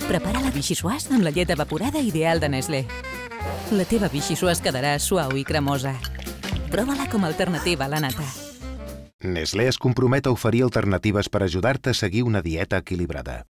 Prepara la Vichysuas amb la llet evaporada ideal de Nestlé. La teva Vichysuas quedarà suau i cremosa. Prova-la com a alternativa a la nata. Nestlé es compromet a oferir alternatives per ajudar-te a seguir una dieta equilibrada.